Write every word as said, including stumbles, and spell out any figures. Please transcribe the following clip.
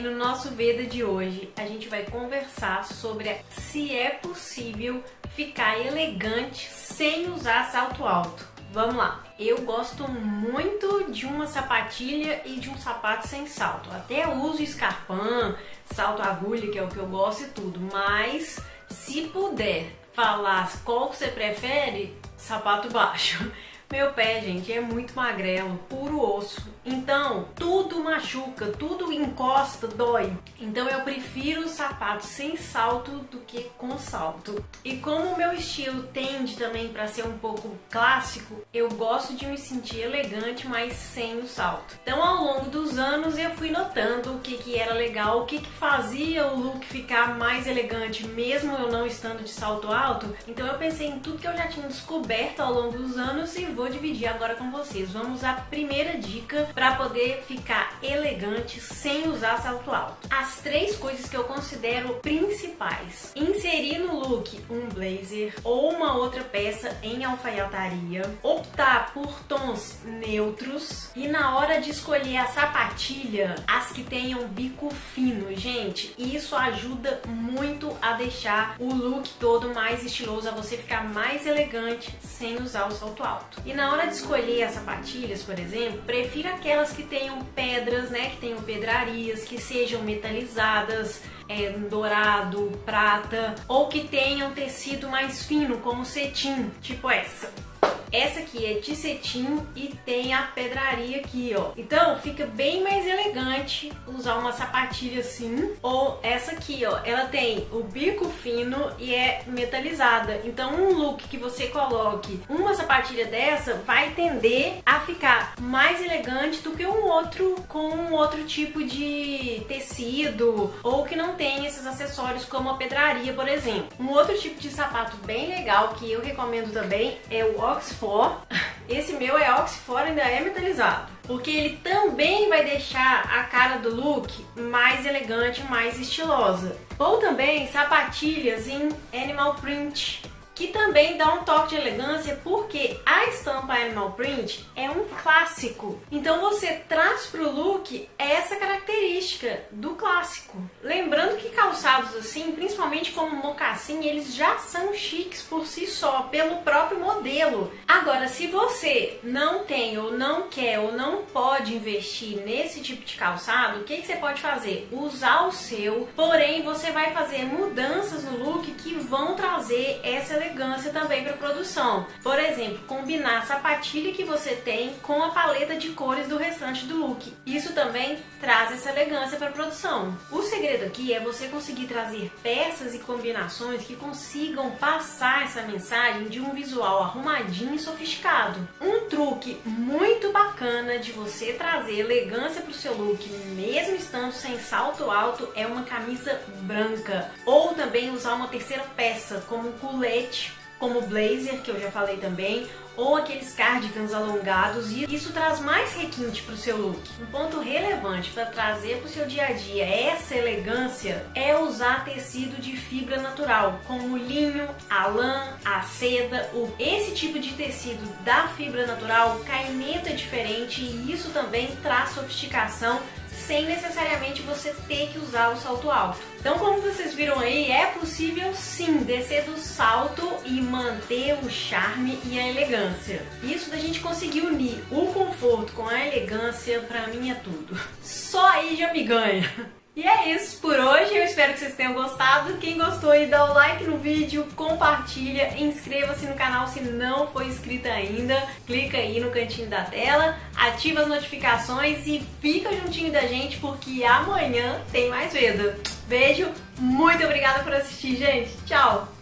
no nosso Veda de hoje a gente vai conversar sobre se é possível ficar elegante sem usar salto alto. Vamos lá! Eu gosto muito de uma sapatilha e de um sapato sem salto. Até uso escarpão, salto agulha, que é o que eu gosto e tudo. Mas se puder falar qual que você prefere, sapato baixo. Meu pé, gente, é muito magrelo, puro osso. Então, tudo machuca, tudo encosta, dói. Então eu prefiro sapato sem salto do que com salto. E como o meu estilo tende também para ser um pouco clássico, eu gosto de me sentir elegante, mas sem o salto. Então, ao longo dos anos, eu fui notando o que, que era legal, o que, que fazia o look ficar mais elegante, mesmo eu não estando de salto alto. Então eu pensei em tudo que eu já tinha descoberto ao longo dos anos e vou dividir agora com vocês. Vamos à primeira dica para poder ficar elegante sem usar salto alto. As três coisas que eu considero principais: inserir no look um blazer ou uma outra peça em alfaiataria, optar por tons neutros e na hora de escolher a sapatilha, as que tenham bico fino. Gente, isso ajuda muito a deixar o look todo mais estiloso, a você ficar mais elegante sem usar o salto alto. E na hora de escolher as sapatilhas, por exemplo, prefira aquelas que tenham pedras, né, que tenham pedrarias, que sejam metalizadas, é, dourado, prata, ou que tenham tecido mais fino, como cetim, tipo essa. Essa aqui é de cetim e tem a pedraria aqui, ó. Então fica bem mais elegante usar uma sapatilha assim. Ou essa aqui, ó, ela tem o bico fino e é metalizada. Então um look que você coloque uma sapatilha dessa vai tender a ficar mais elegante do que um outro com um outro tipo de tecido ou que não tem esses acessórios como a pedraria, por exemplo. Um outro tipo de sapato bem legal que eu recomendo também é o Oxford. Esse meu é Oxford, ainda é metalizado, porque ele também vai deixar a cara do look mais elegante, mais estilosa. Ou também sapatilhas em animal print, que também dá um toque de elegância, porque a estampa animal print é um clássico. Então você traz para o look essa característica do clássico. Lembrando que calçados assim, principalmente como mocassim, eles já são chiques por si só, pelo próprio modelo. Agora, se você não tem ou não quer ou não pode investir nesse tipo de calçado, o que, que você pode fazer? Usar o seu, porém você vai fazer mudanças no look que vão trazer essa elegância também para produção. Por exemplo, combinar a sapatilha que você tem com a paleta de cores do restante do look. Isso também traz essa elegância para produção. O segredo aqui é você conseguir trazer peças e combinações que consigam passar essa mensagem de um visual arrumadinho e sofisticado. Um truque muito bacana de você trazer elegância para o seu look, mesmo estando sem salto alto, é uma camisa branca. Ou também usar uma terceira peça, como um colete, como blazer, que eu já falei também, ou aqueles cardigans alongados, e isso traz mais requinte para o seu look. Um ponto relevante para trazer para o seu dia a dia essa elegância é usar tecido de fibra natural, como o linho, a lã, a seda. O... Esse tipo de tecido da fibra natural, o caimento é diferente e isso também traz sofisticação, sem necessariamente você ter que usar o salto alto. Então, como vocês viram aí, é possível sim descer do salto e manter o charme e a elegância. Isso da gente conseguir unir o conforto com a elegância, pra mim é tudo. Só aí já me ganha. E é isso por hoje, eu espero que vocês tenham gostado. Quem gostou aí, dá o like no vídeo, compartilha, inscreva-se no canal se não for inscrito ainda, clica aí no cantinho da tela, ativa as notificações e fica juntinho da gente porque amanhã tem mais Veda. Beijo, muito obrigada por assistir, gente. Tchau!